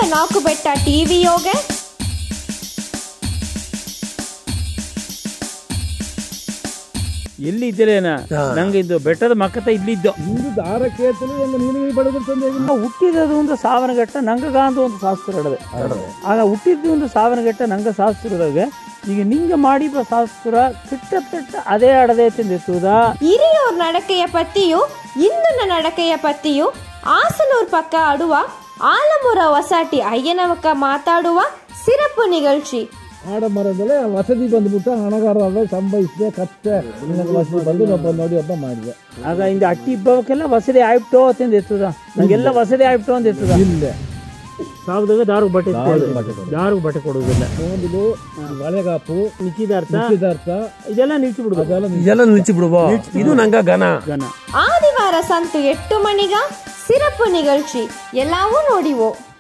ನಾಲ್ಕು ಬೆಟ್ಟ ಟಿವಿ ಯೋಗ ಎಲ್ಲಿ ಇದ್ದೀರೇನ ನಂಗೆ ಇದು ಬೆಟ್ಟದ ಮಕ್ಕತ ಇಲ್ಲಿದ್ದು ಹುಟ್ಟಿದದು ಒಂದು ಸಾವನಘಟ್ಟ ನಂಗಗ ಅಂತ ಒಂದು ಶಾಸ್ತ್ರ ಇಡದೆ ಆಗ ಹುಟ್ಟಿದ್ದು ಒಂದು ಸಾವನಘಟ್ಟ ನಂಗ ಶಾಸ್ತ್ರದಾಗ ಈಗ ನಿಂಗೆ ಮಾಡಿ ಶಾಸ್ತ್ರ ಕಿಟ್ಟ ಅದೇ ಅಡದೆ ತಿಂದಿರ್ತದ. ಹಿರಿಯೂರ್ ನಡಕೆಯ ಪತ್ತಿಯು ಇಂದಿನ ನಡಕೆಯ ಪತ್ತಿಯು ಆಸನೂರ್ ಪಕ್ಕ ಆಡುವ ಆಲಮೂರ ಹೊಸಾಟಿ ಅಯ್ಯನವಕ್ಕ ಮಾತಾಡುವ ಸಿರಪು ನಿಗழ்ச்சி ಆಡಮರದಲ್ಲೇ ವಸತಿ ಬಂದ್ಬಿಟ್ಟು ಹಣಗಾರ ಸಂಭವಿಸಿದೆ ಕತ್ತೆ ವಸತಿ ಬಂದು ನೋಡಿ ಒಬ್ಬ ಮಾಡಿದೆ. ಆಗ ಹಿಂಗೆ ಅಟ್ಟಿ ಇಬ್ಬವಕ್ಕೆಲ್ಲ ವಸತಿ ಆಯ್ಬಿಟ್ಟು ಅಂತಂದು ಎತ್ತದ ನಂಗೆಲ್ಲ ವಸತಿ ಆಯ್ಬಿಟ್ಟು ಅಂತ ಎತ್ತದ ಇಲ್ಲ ಸಾವಿರದಾಗ ದಾರು ಬಟ್ಟೆ ಕೊಡುವುದಿಲ್ಲ. ಒಂದು ಮಳೆಗಾಪು ನಿಶ್ಚಿತಾರ್ಥ ಇದೆಲ್ಲ ನಿಲ್ಸಿ ಬಿಡುವ ಇದು ನಂಗ ಘನ ಆದಿವಾರ ಸಂತು 8 ಮಣಿಗ ಸಿರಪು ನಿಗழ்ச்சி ಎಲ್ಲವೂ ನೋಡಿವೋ.